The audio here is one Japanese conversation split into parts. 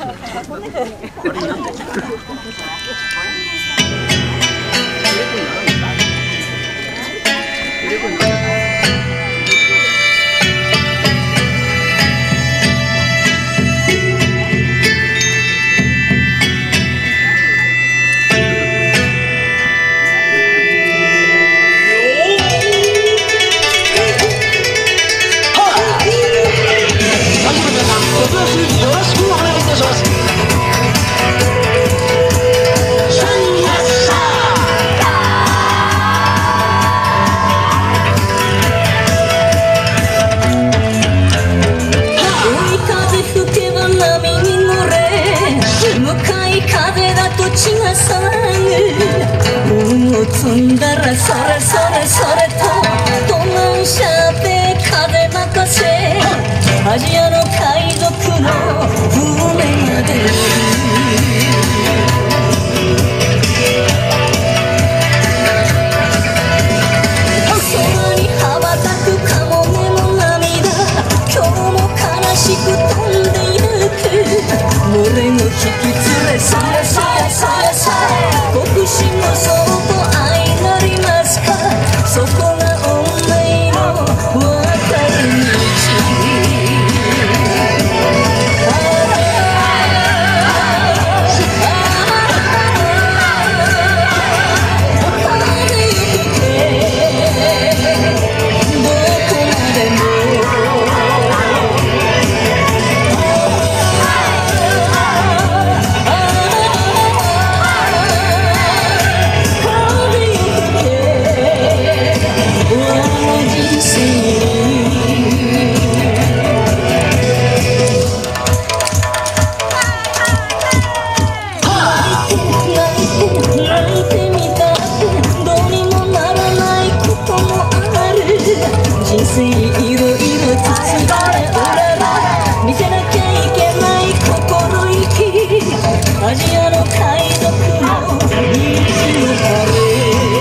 積んだらそれそれそれとドナン車で風任せアジアの海賊の船まで空に羽ばたくカモメの涙今日も悲しく飛んでゆく群れを引き連れそれそれそれそれ極真のそうそこが運命の分かれ道人生いろいろ包まれ裏が見せなきゃいけない心意気アジアの海賊の道の壁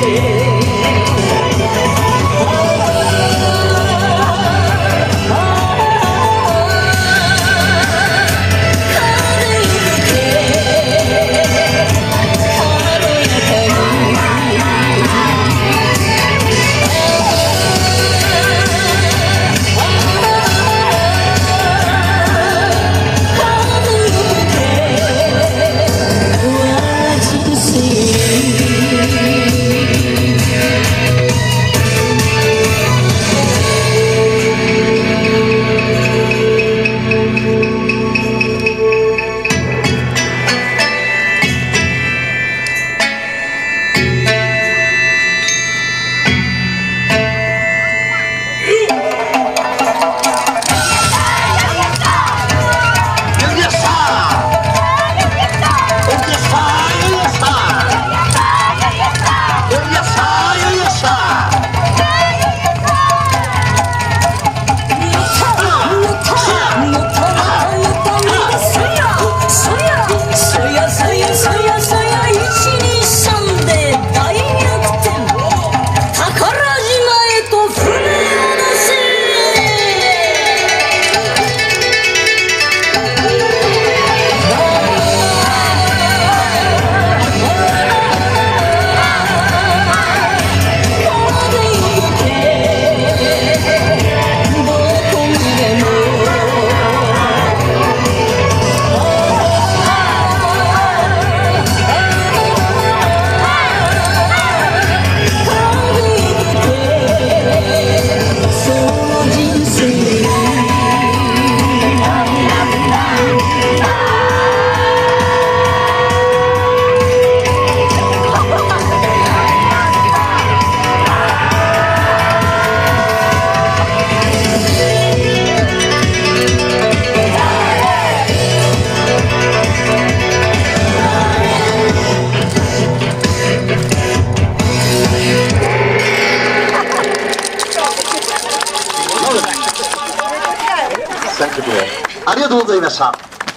ありがとうございました。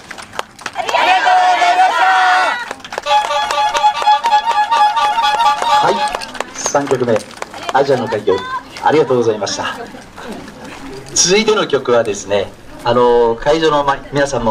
はい、3曲目「アジアの海峡」ありがとうございました。続いての曲はですね、会場の皆さんも